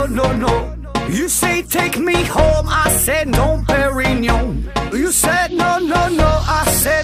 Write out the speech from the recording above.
no, no. You say take me home, I said no, Perignon. You said no, no, no, I said